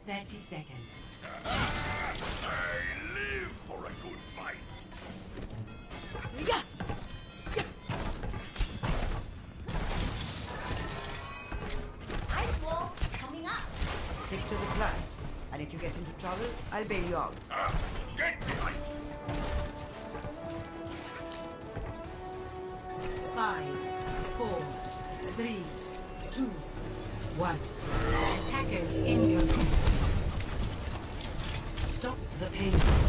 30 seconds. I live for a good fight. Yeah. Ice wall coming up. Stick to the plan. And if you get into trouble, I'll bail you out. Get behind. 5, 4, 3, 2, 1. Attackers in your group. Stop the pain.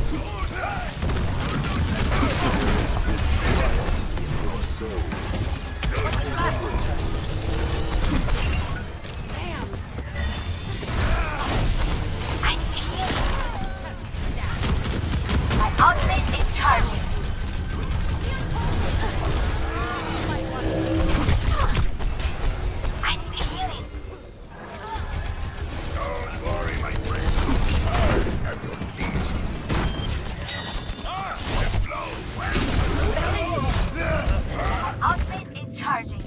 Your soul. Damn. I'm healing. My ultimate is charging. I'm healing. Don't worry, my friend. I have your seat. My ultimate is charging.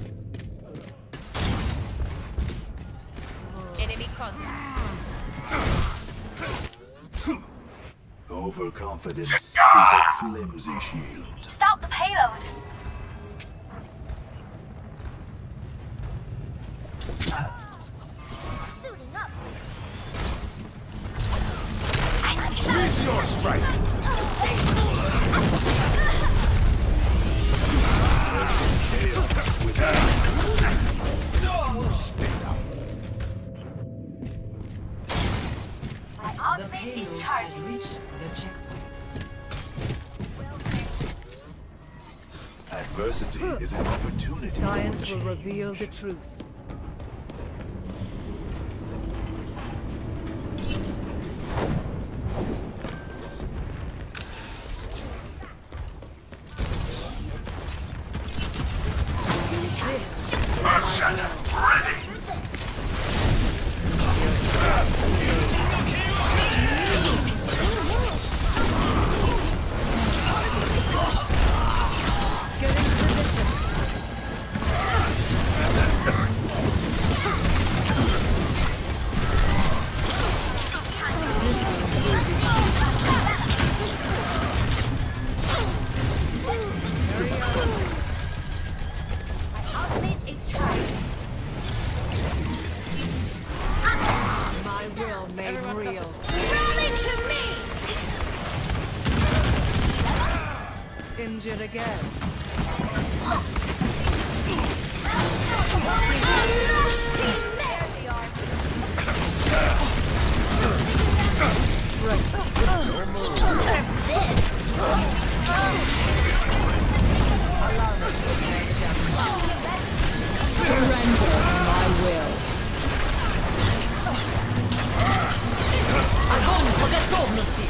Enemy contact. Overconfidence is a flimsy shield. Stop the payload. Suiting up. Meteor strike! Stay down. My The ultimate payload is has charging. reached the checkpoint. Adversity is an opportunity. Science will reveal the truth. This is my will. Get in position. My ultimate is charging. My will made real. Rally to me! Injured again. Surrender to my will. Огонь по готовности!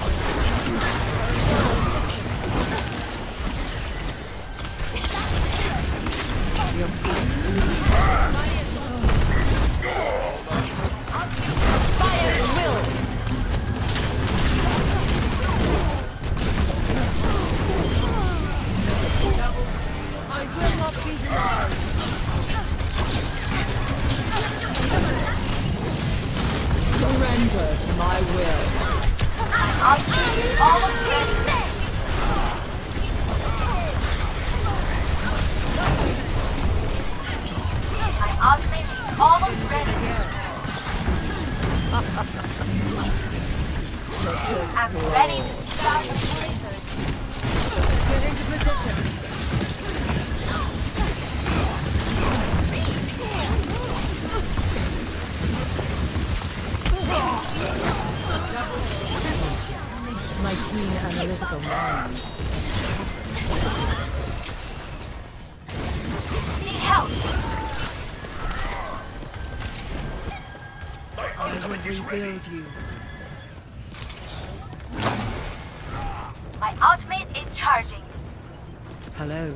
Fire at will! I will not be denied. Surrender to my will. Ultimate is almost ready. My ultimate is almost ready. I'm ready to start the blizzard. Get into position. My keen analytical mind. Need help. I will rebuild you. My ultimate is charging. Hello.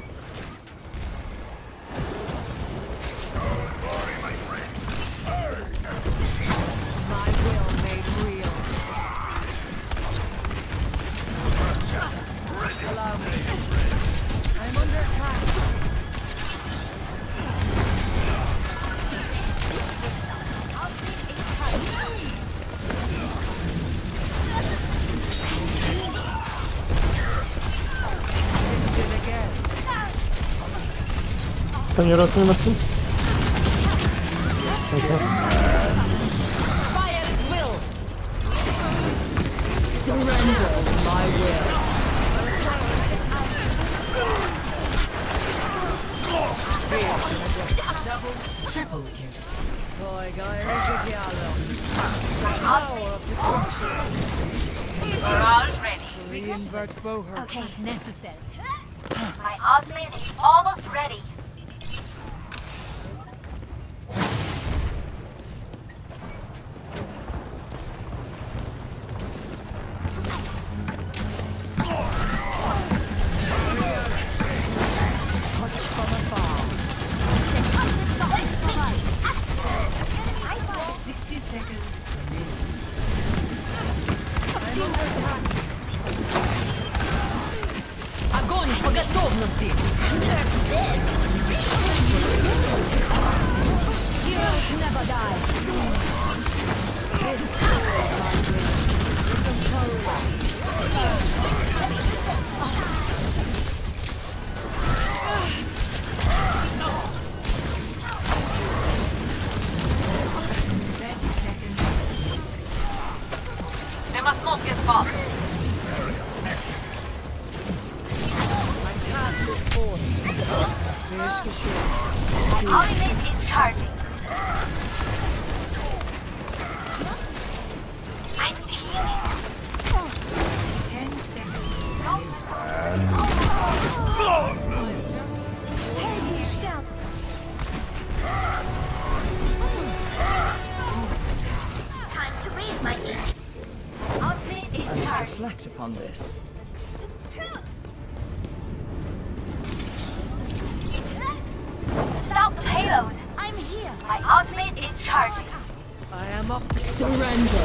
My will made real. Allow me. I'm under attack. tam nie rosły na tym? Fire at will. Surrender to my will. Double, triple kill. Power of destruction. Barrage ready. Reinvert Boher. Okay, necessary. My ultimate is almost ready. Touch from afar. 60 seconds remaining. I'm under attack. Огонь по готовности! Heroes never die. This is my will. Control. 30 seconds. They must not get far. My task is forth. Where's Kashir? My ultimate is charging. I need healing. 10 seconds. Helden sterben. Time to read my age. Ultimate is charging. Reflect upon this. Stop the payload. I'm here. My ultimate is charging. I am up to surrender.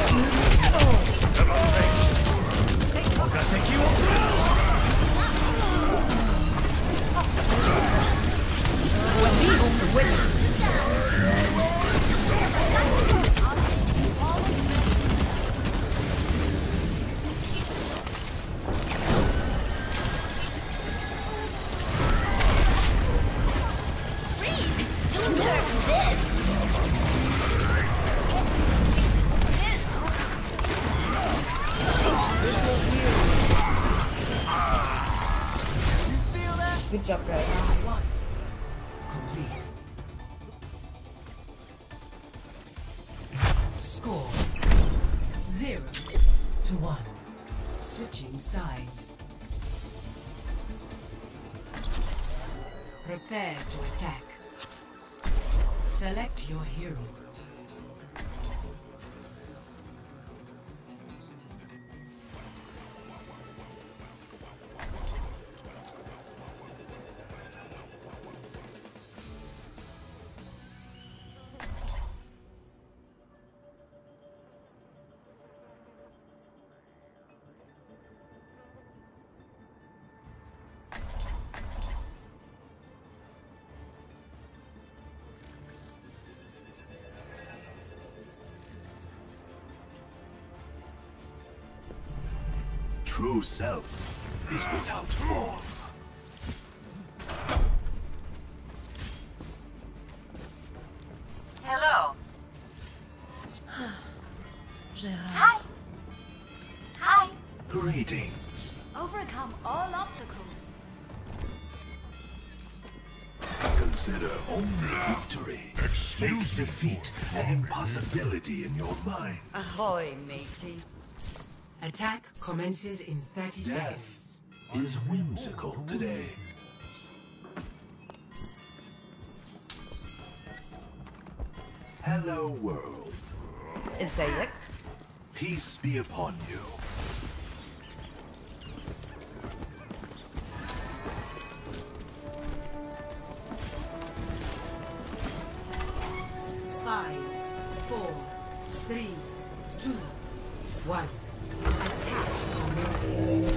Good job, guys. Complete. Score 0-1. Switching sides. Prepare to attack. Select your hero. True self is without form. Hello. Hi. Hi. Greetings. Overcome all obstacles. Consider only victory. Make defeat an impossibility in your mind. Ahoy, matey. Attack commences in 30 seconds. Death is whimsical today. Hello, world. ازيك؟ Peace be upon you. Five, 4, 3, 2, 1. Attack commencing.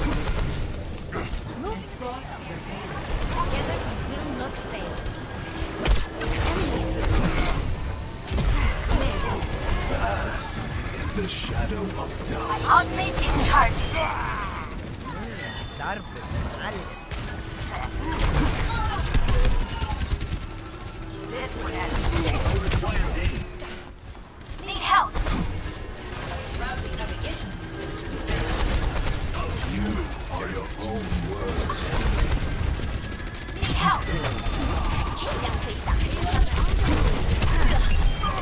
Escort prepared. Together we will not fail. Pass in the shadow of My doubt. ultimate is charging. this would end. Need help. Routing navigation system to repair. You are your own worst enemy. Need help. 这样可以打开他的安全。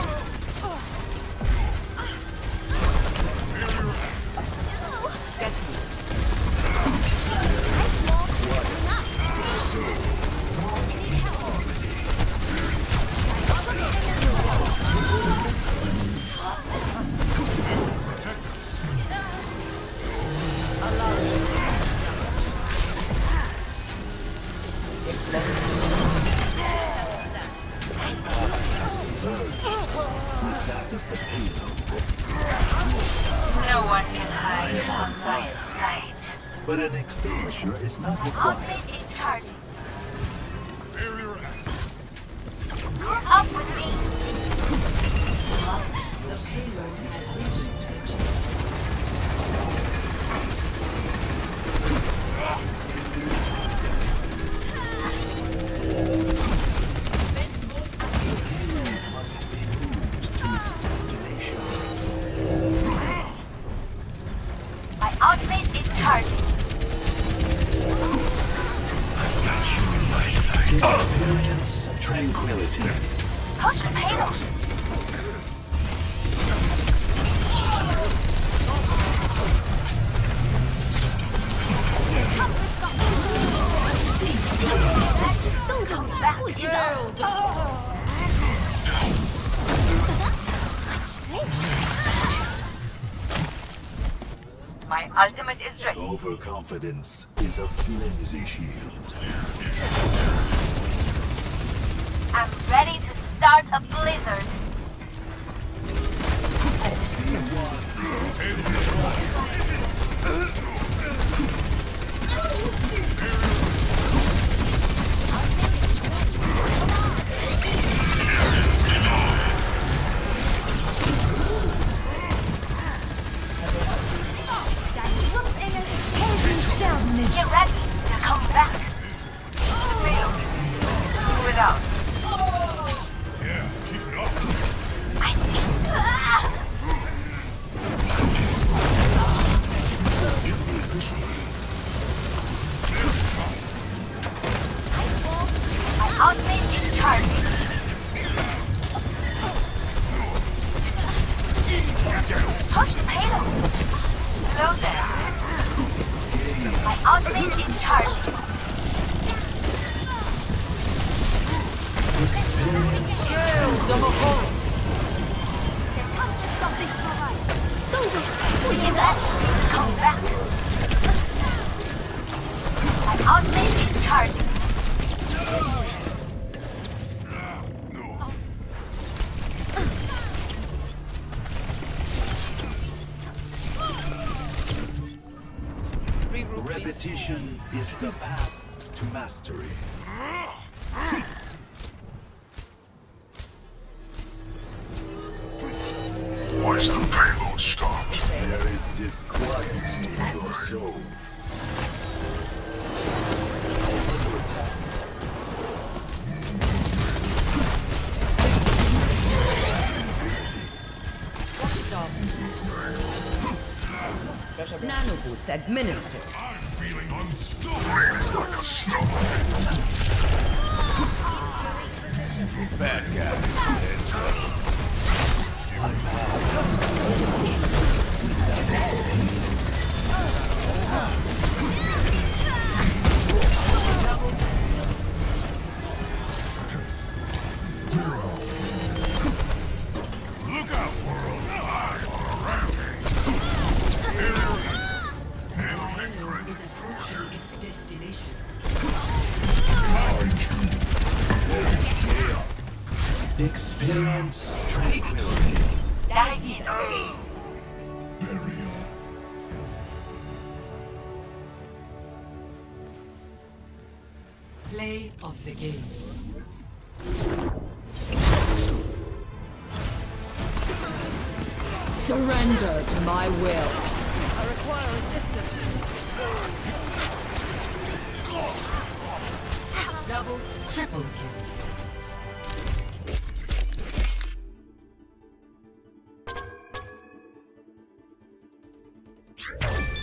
No one can hide from my sight. But an extinguisher is not My required. ultimate is charging. Group up with me. The payload has reached detection. Must be moved to its destination. My ultimate is charging. I've got you in my sight. Experience tranquility. Push the payload. My ultimate is ready. Overconfidence is a flimsy shield. I'm ready to start a blizzard. Get ready. They're coming back. Payload. Move it out. I see. My ultimate is charging. Push the payload. Slow there. My ultimate is charging. Experience. Coming back. My ultimate is charging. Repetition is the path to mastery. Why is the payload stopped? There is disquiet in your soul. Under attack. Nano boost administered. I'm feeling unstoppable. Like a stomach. Bad guys. Heads up. Look out, world. I'm on a rampage. Is approaching its destination. Experience tranquility. Play of the game. Surrender to my will. I require assistance. Double, triple kill. Enemy